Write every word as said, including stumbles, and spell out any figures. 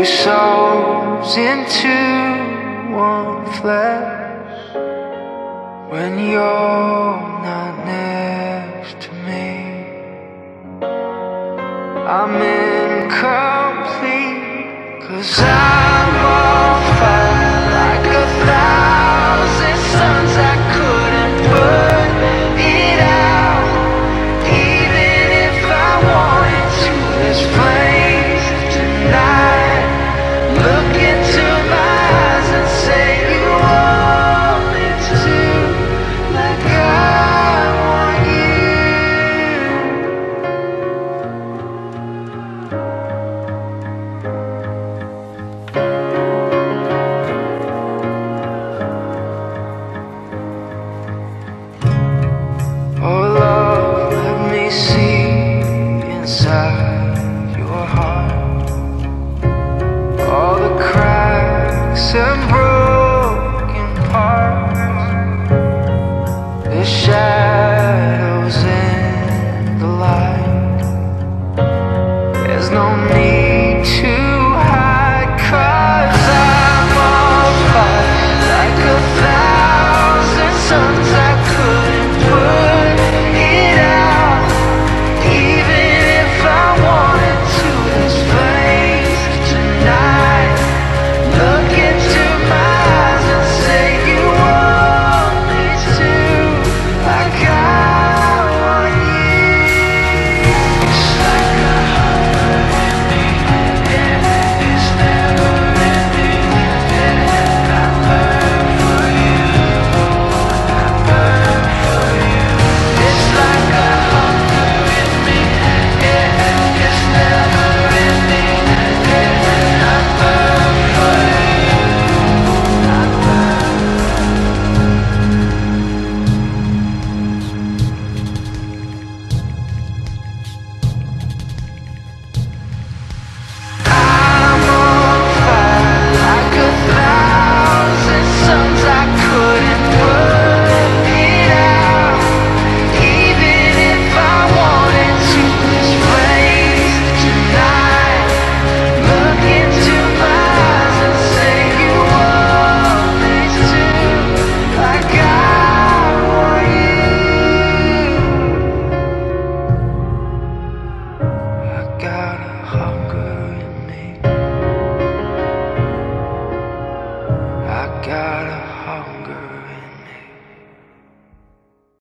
two souls into one flesh. When you're not next to me, I'm incomplete, 'cause I'm on fire like a thousand suns. I couldn't put it out, even if I wanted to. There's flames tonight. Look into my eyes and say you want me to, like I want you. Oh love, let me see inside your heart, all the cracks and broken parts, the shadows in the light. There's no need to hide, 'cause I'm on fire like a thousand suns. I couldn't put it out, even if I wanted to. There's flames tonight. Look into my eyes and say you want me to, like I want you. It's like a hunger in me, yeah, it's never ending, yeah. I burn for you, I burn for you. It's like a hunger in me, yeah, it's never ending, yeah. I burn for you, I burn. I'm on fire like a thousand suns. I couldn't put it out, even if I wanted to. There's flames tonight. Look into my eyes and say you want me to, like I want you. I got a hunger in me, I got a